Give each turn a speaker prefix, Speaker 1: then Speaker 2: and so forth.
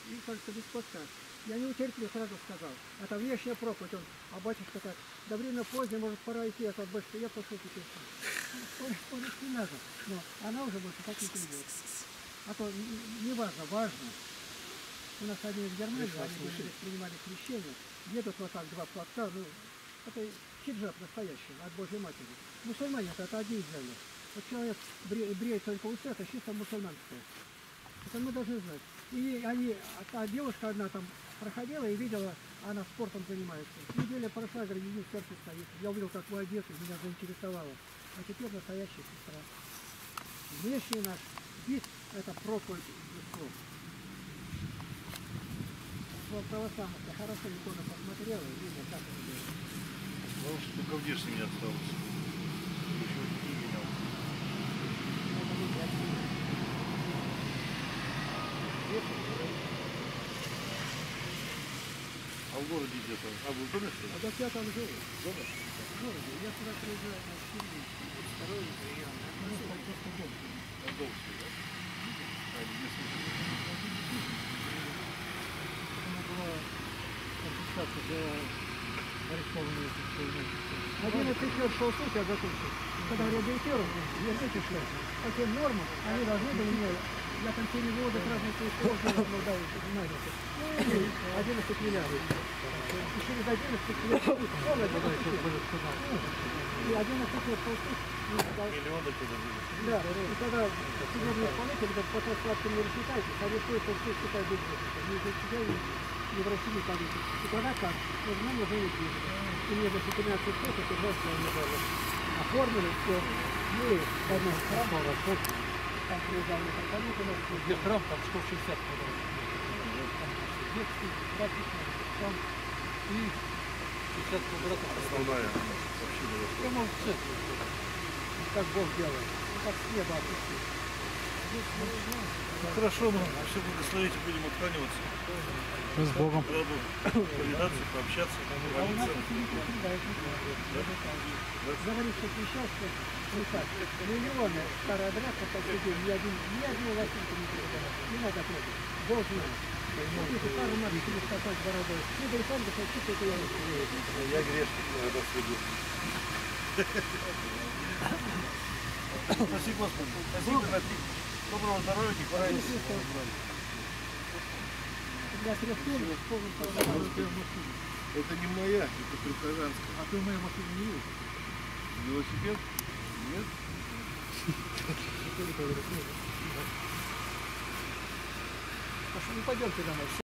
Speaker 1: и, кажется, без платка. Я не утерпел, сразу сказал. Это внешняя проповедь. Он, а батюшка так, да время позднее, может, пора идти, а тот больше, я пошел теперь. Спорить не надо, но она уже больше так не придет. А то не важно, важно. У нас один в Германии, они здесь принимали крещение, едут вот так два платка, ну, это хиджаб настоящий, от Божьей Матери. Мусульмане это одни взяли. Вот человек бреет только усы, это чисто мусульманское. Это мы должны знать. И они, та девушка одна там проходила и видела, она спортом занимается. Неделя прошла, говорит, иди в церковь стоит. Я увидел, как вы одеты, меня заинтересовало. А теперь настоящая сестра. Внешний наш вид – это проповедь Христов. В православности хорошо икона посмотрела, и видно, как это делает.
Speaker 2: Потому что только внешне не осталось. Еще не менял. А в городе где-то? А вы в доме что ли?
Speaker 1: А так я там живу.
Speaker 2: Дома?
Speaker 1: В городе. Я сюда приезжаю на 4 дня. Второй прием. Ну, просто дом.
Speaker 2: А дом да? А, не слышали.
Speaker 1: Она была конфискация для арестованных. 11 лет шел суд, я закончил. Когда реабилитировал, верните что? По тем нормам, они должны были мне, я там все воды разные использовал, ну да, знаете. 11 миллиардов. И через 11 лет и 11 лет шел суд.
Speaker 2: Миллионы туда были.
Speaker 1: Да, и когда судебный исполнитель говорит, по сладким не рассчитайтесь, а вы стоите все считать бюджетом. Не за себя, не в России политики. И тогда как? Нужно уже не движется. И мне за 14 лет это 20 не было. Оформили все. Ну и давно храм был расход. Там приезжал на компанию, у нас где храм, там 160 квадратов. Там детский, практически, там и 50 квадратов.
Speaker 2: Основная община.
Speaker 1: Прямо в центре. Как Бог делает. Как с неба опустить.
Speaker 2: Ну, хорошо, мы все благословите, будем откланиваться.
Speaker 3: С Богом.
Speaker 2: Рады повидаться, пообщаться,
Speaker 1: А у нас
Speaker 2: помолиться.
Speaker 1: это не покидает. Говорит, что крещенство, миллионы старая дряка по сей день, ни одного лосинка не передала. Не надо трогать. Бог знает. Смотрите, пару надо через копать бородой. Ну, да и сам бы хочу, это я не знаю.
Speaker 2: Я грешник, иногда среду. Спасибо, Господи. Спасибо, Натик. Доброго здоровья, не пора идти.
Speaker 1: Я крестил, вспомнил, что
Speaker 2: Это не моя, это прихожанская.
Speaker 1: а ты в моей машине не видишь?
Speaker 2: Велосипед? Нет?
Speaker 1: Ну пойдемте домой.